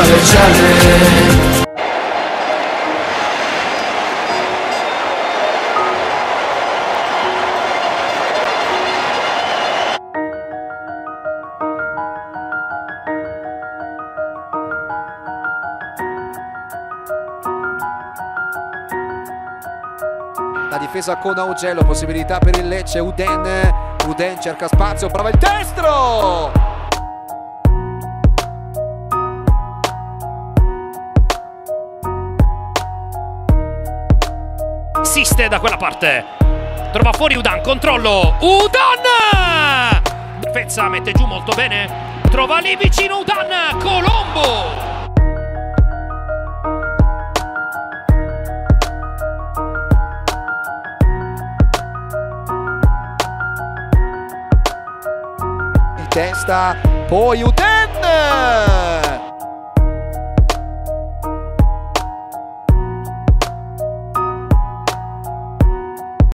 speciale. La difesa con Augello, possibilità per il Lecce. Uden cerca spazio, prova il destro! Insiste da quella parte, trova fuori Udan, controllo, Udan! Difesa mette giù molto bene, trova lì vicino Udan, Colombo! Testa, poi Uden!